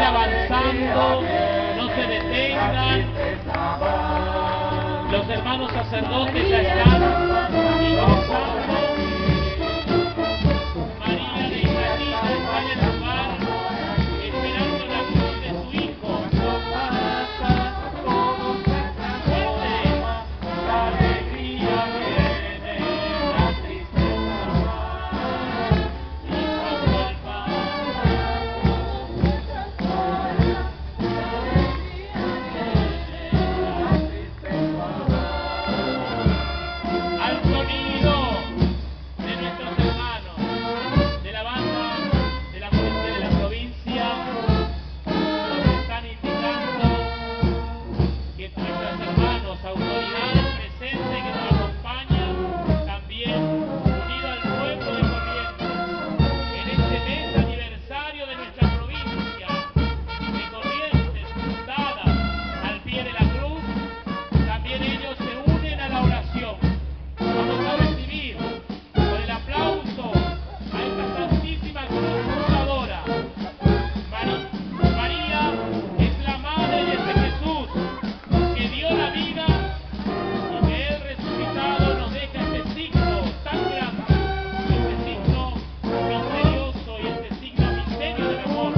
avanzando, no se detengan. Los hermanos sacerdotes ya están ingresando. María de Isabelita está en el lugar esperando la cruz de su hijo. La alegría viene, la tristeza va, y cuando el al sonido de nuestros hermanos de la banda de la policía de la provincia, nos están indicando que nuestros hermanos, autoridades presentes que nos acompañan, también unido al pueblo de Corrientes, en este mes aniversario de nuestra provincia de Corrientes, fundada al pie de la cruz, también ellos se unen a la oración. Vamos a recibir con el aplauso a esta santísima cruz fundadora. María es la madre de ese Jesús que dio la vida y que Él resucitado nos deja este signo tan grande, este signo misterioso y este signo misterio del amor.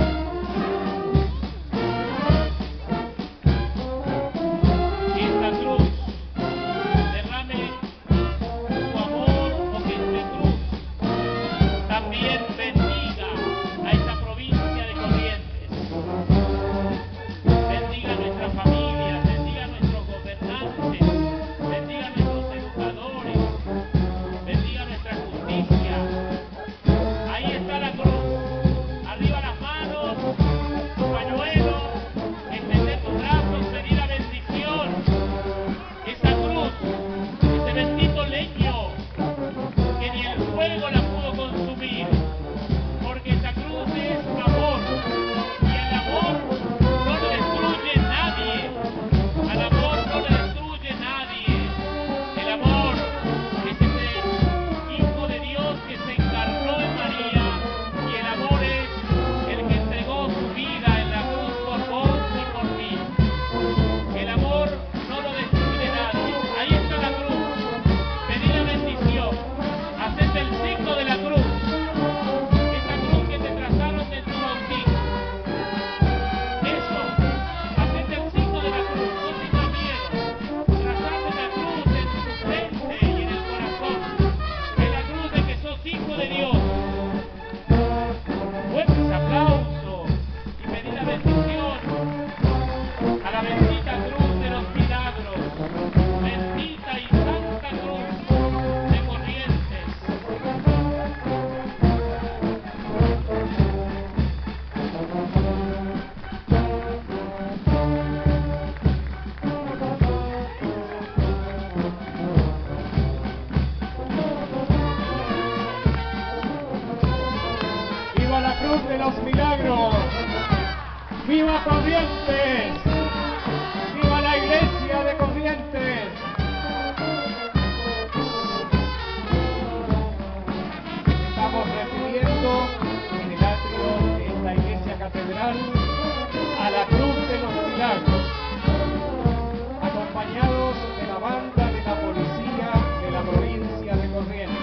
Que esta cruz derrame su amor, o que esta cruz también bendiga a esta provincia de Corrientes. Bendiga a nuestras familias, bendiga a nuestros gobernantes, bendiga a nuestros educadores, bendiga a nuestra justicia. Ahí está la cruz, arriba las manos, tu pañuelo, extender tus brazos, pedir la bendición. Esa cruz, ese bendito leño que ni el fuego la pudo consumir, porque esa cruz es amor, y el amor no lo destruye nadie, al amor no le destruye nadie. El amor es ese Hijo de Dios que se encarnó en María, y el amor es el que entregó su vida en la cruz por vos y por mí. El amor no lo destruye nadie. Ahí está la cruz. Pedí la bendición. Hacete el signo de la cruz. Esa cruz que te trazaron de tu bautismo. Eso. Hacete el signo de la cruz. No tengas miedo. Trazate la cruz en tu frente y en el corazón. Es la cruz de que sos hijo de Dios. Fuertes aplausos y pedí la bendición a la bendita cruz de los milagros, bendita y santa cruz de Corrientes. ¡Viva la Cruz de los Milagros! ¡Viva Corrientes! ¡Viva la Iglesia de Corrientes! Estamos recibiendo en el atrio de esta iglesia catedral a la Cruz de los Milagros, acompañados de la banda de la policía de la provincia de Corrientes.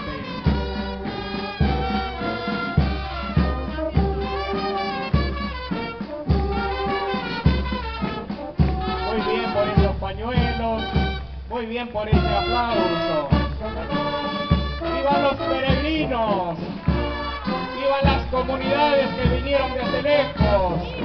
Muy bien por esos pañuelos, muy bien por ese aplauso. ¡Vivan los peregrinos! ¡Vivan las comunidades que vinieron desde lejos!